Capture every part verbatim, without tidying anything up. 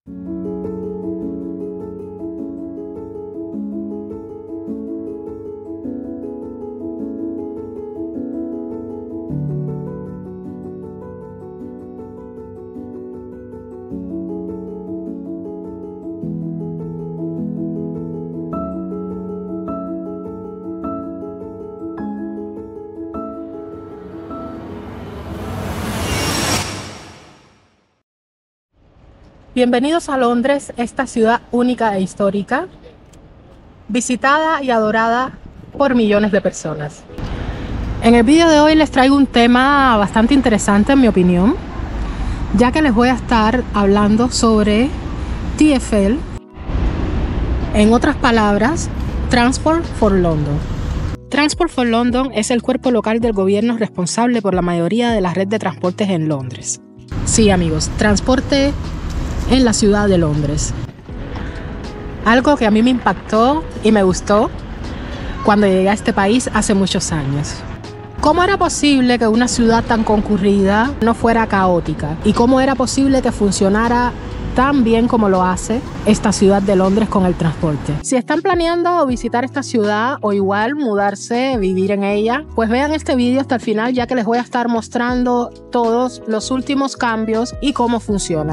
Bienvenidos a Londres, esta ciudad única e histórica, visitada y adorada por millones de personas. En el vídeo de hoy les traigo un tema bastante interesante en mi opinión, ya que les voy a estar hablando sobre T F L, en otras palabras, Transport for London. Transport for London es el cuerpo local del gobierno responsable por la mayoría de la red de transportes en Londres. Sí, amigos, transporte en la ciudad de Londres. Algo que a mí me impactó y me gustó cuando llegué a este país hace muchos años. ¿Cómo era posible que una ciudad tan concurrida no fuera caótica? ¿Y cómo era posible que funcionara tan bien como lo hace esta ciudad de Londres con el transporte? Si están planeando visitar esta ciudad o igual mudarse, vivir en ella, pues vean este vídeo hasta el final, ya que les voy a estar mostrando todos los últimos cambios y cómo funciona.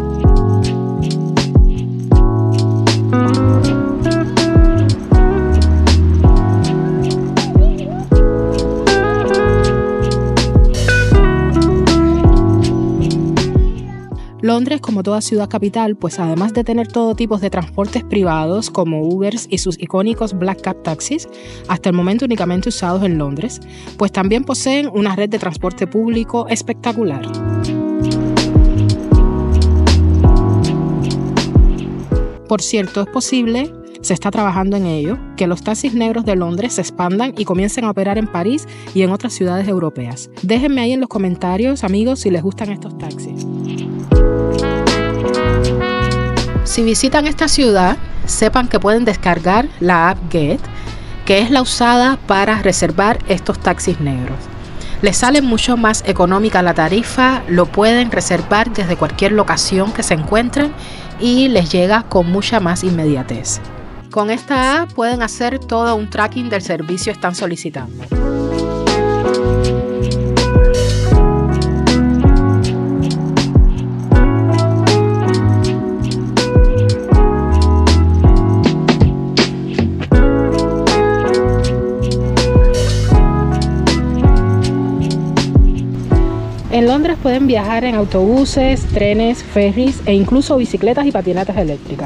Londres, como toda ciudad capital, pues además de tener todo tipo de transportes privados como Ubers y sus icónicos Black Cab taxis, hasta el momento únicamente usados en Londres, pues también poseen una red de transporte público espectacular. Por cierto, es posible, se está trabajando en ello, que los taxis negros de Londres se expandan y comiencen a operar en París y en otras ciudades europeas. Déjenme ahí en los comentarios, amigos, si les gustan estos taxis. Si visitan esta ciudad, sepan que pueden descargar la app Get, que es la usada para reservar estos taxis negros. Les sale mucho más económica la tarifa, lo pueden reservar desde cualquier locación que se encuentren y les llega con mucha más inmediatez. Con esta app pueden hacer todo un tracking del servicio que están solicitando. En Londres pueden viajar en autobuses, trenes, ferries e incluso bicicletas y patinetas eléctricas.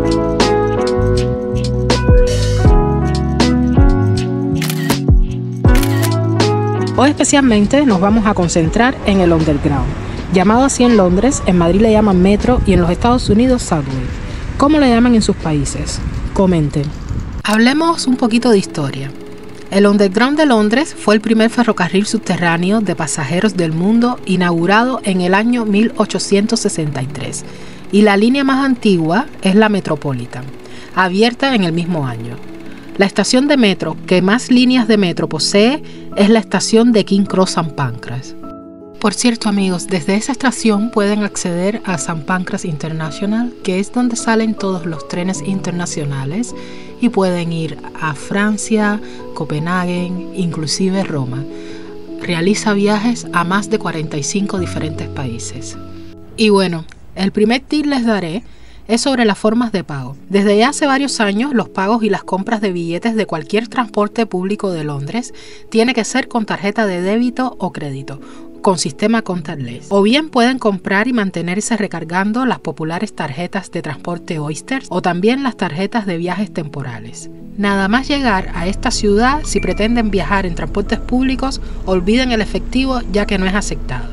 Hoy especialmente nos vamos a concentrar en el Underground, llamado así en Londres, en Madrid le llaman Metro y en los Estados Unidos Subway. ¿Cómo le llaman en sus países? Comenten. Hablemos un poquito de historia. El Underground de Londres fue el primer ferrocarril subterráneo de pasajeros del mundo, inaugurado en el año mil ochocientos sesenta y tres, y la línea más antigua es la Metropolitan, abierta en el mismo año. La estación de metro que más líneas de metro posee es la estación de King Cross Saint Pancras. Por cierto, amigos, desde esa estación pueden acceder a Saint Pancras International, que es donde salen todos los trenes internacionales, y pueden ir a Francia, Copenhague, inclusive Roma. Realiza viajes a más de cuarenta y cinco diferentes países. Y bueno, el primer tip les daré es sobre las formas de pago. Desde ya hace varios años, los pagos y las compras de billetes de cualquier transporte público de Londres tiene que ser con tarjeta de débito o crédito, con sistema contactless. O bien pueden comprar y mantenerse recargando las populares tarjetas de transporte Oyster o también las tarjetas de viajes temporales. Nada más llegar a esta ciudad, si pretenden viajar en transportes públicos, olviden el efectivo ya que no es aceptado.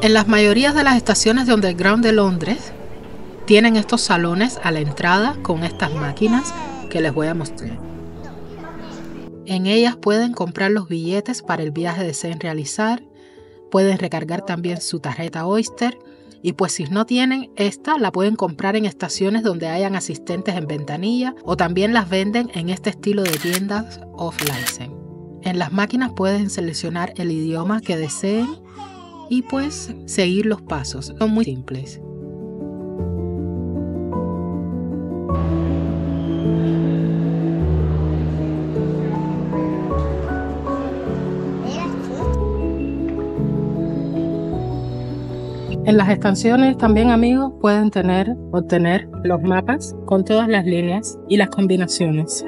En las mayorías de las estaciones de Underground de Londres tienen estos salones a la entrada con estas máquinas que les voy a mostrar. En ellas pueden comprar los billetes para el viaje que deseen realizar, pueden recargar también su tarjeta Oyster y pues si no tienen esta la pueden comprar en estaciones donde hayan asistentes en ventanilla o también las venden en este estilo de tiendas off-license. En las máquinas pueden seleccionar el idioma que deseen y pues seguir los pasos, son muy simples. En las estaciones también, amigos, pueden tener, obtener los mapas con todas las líneas y las combinaciones.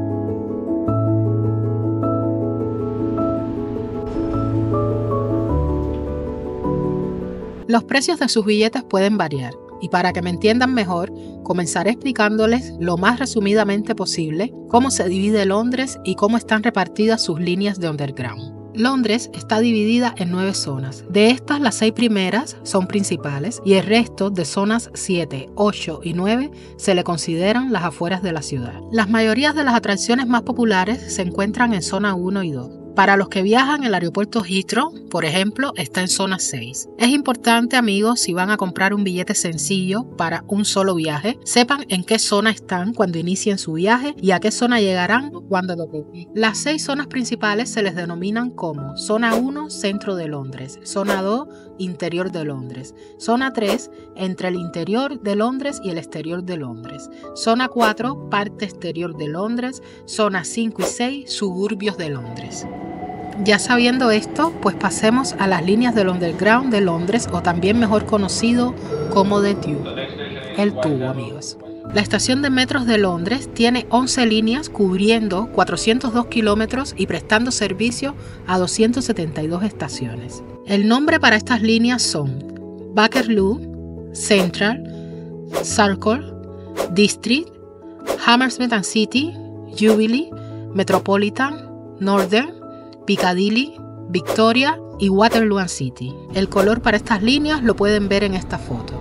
Los precios de sus billetes pueden variar y para que me entiendan mejor, comenzaré explicándoles lo más resumidamente posible cómo se divide Londres y cómo están repartidas sus líneas de Underground. Londres está dividida en nueve zonas. De estas, las seis primeras son principales y el resto de zonas siete, ocho y nueve se le consideran las afueras de la ciudad. Las mayorías de las atracciones más populares se encuentran en zona uno y dos. Para los que viajan, el aeropuerto Heathrow, por ejemplo, está en zona seis. Es importante, amigos, si van a comprar un billete sencillo para un solo viaje, sepan en qué zona están cuando inicien su viaje y a qué zona llegarán cuando lo compren. Las seis zonas principales se les denominan como zona uno, centro de Londres, zona dos, interior de Londres, zona tres, entre el interior de Londres y el exterior de Londres, zona cuatro, parte exterior de Londres, zona cinco y seis, suburbios de Londres. Ya sabiendo esto, pues pasemos a las líneas del Underground de Londres, o también mejor conocido como The Tube, el tubo, amigos. La estación de metros de Londres tiene once líneas cubriendo cuatrocientos dos kilómetros y prestando servicio a doscientas setenta y dos estaciones. El nombre para estas líneas son Bakerloo, Central, Circle, District, Hammersmith and City, Jubilee, Metropolitan, Northern, Piccadilly, Victoria y Waterloo and City. El color para estas líneas lo pueden ver en esta foto.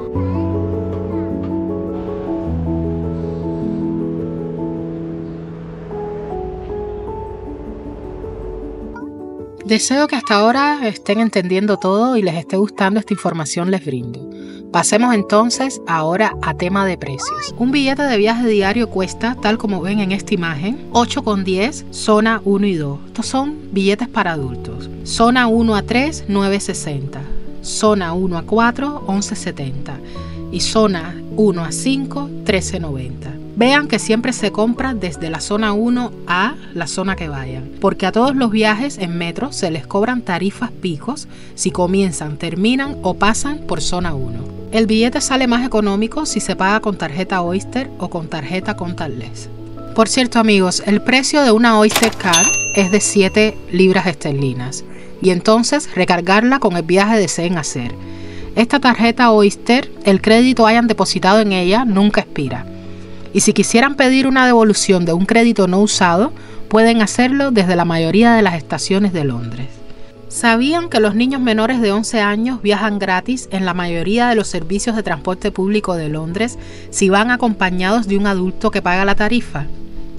Deseo que hasta ahora estén entendiendo todo y les esté gustando esta información les brindo. Pasemos entonces ahora a tema de precios. Un billete de viaje diario cuesta, tal como ven en esta imagen, ocho con diez, zona uno y dos. Estos son billetes para adultos. Zona uno a tres, nueve sesenta. Zona uno a cuatro, once setenta. Y zona uno a cinco, trece noventa. Vean que siempre se compra desde la zona uno a la zona que vayan, porque a todos los viajes en metro se les cobran tarifas picos si comienzan, terminan o pasan por zona uno. El billete sale más económico si se paga con tarjeta Oyster o con tarjeta contactless. Por cierto, amigos, el precio de una Oyster Card es de siete libras esterlinas y entonces recargarla con el viaje deseen hacer. Esta tarjeta Oyster, el crédito hayan depositado en ella nunca expira. Y si quisieran pedir una devolución de un crédito no usado, pueden hacerlo desde la mayoría de las estaciones de Londres. ¿Sabían que los niños menores de once años viajan gratis en la mayoría de los servicios de transporte público de Londres si van acompañados de un adulto que paga la tarifa?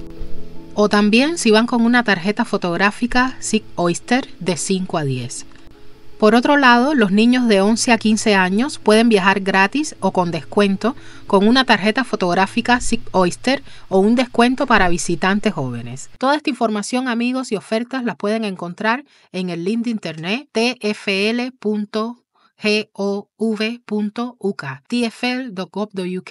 O también si van con una tarjeta fotográfica SICK Oyster de cinco a diez. Por otro lado, los niños de once a quince años pueden viajar gratis o con descuento con una tarjeta fotográfica SICK Oyster o un descuento para visitantes jóvenes. Toda esta información, amigos, y ofertas las pueden encontrar en el link de internet t f l punto gov punto u k, t f l punto gov punto u k.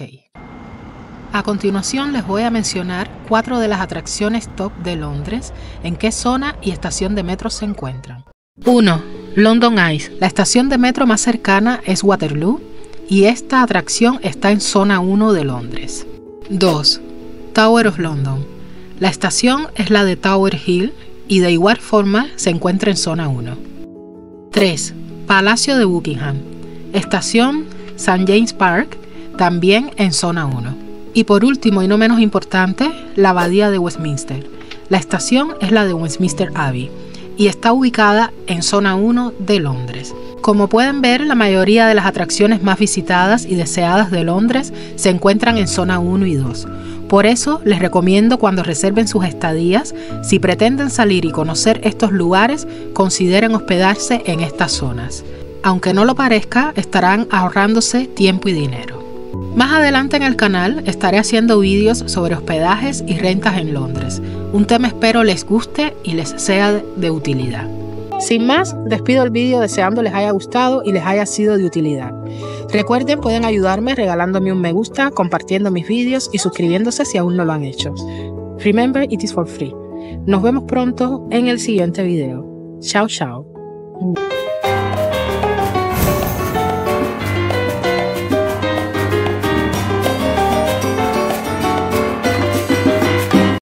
A continuación les voy a mencionar cuatro de las atracciones top de Londres, en qué zona y estación de metro se encuentran. uno. London Eyes. La estación de metro más cercana es Waterloo y esta atracción está en zona uno de Londres. dos. Tower of London. La estación es la de Tower Hill y de igual forma se encuentra en zona uno. tres. Palacio de Buckingham. Estación Saint James Park, también en zona uno. Y por último y no menos importante, la Abadía de Westminster. La estación es la de Westminster Abbey y está ubicada en zona uno de Londres. Como pueden ver, la mayoría de las atracciones más visitadas y deseadas de Londres se encuentran en zona uno y dos. Por eso, les recomiendo cuando reserven sus estadías, si pretenden salir y conocer estos lugares, consideren hospedarse en estas zonas. Aunque no lo parezca, estarán ahorrándose tiempo y dinero. Más adelante en el canal estaré haciendo vídeos sobre hospedajes y rentas en Londres. Un tema espero les guste y les sea de utilidad. Sin más, despido el vídeo deseando les haya gustado y les haya sido de utilidad. Recuerden, pueden ayudarme regalándome un me gusta, compartiendo mis vídeos y suscribiéndose si aún no lo han hecho. Remember, it is for free. Nos vemos pronto en el siguiente video. Chao, chao.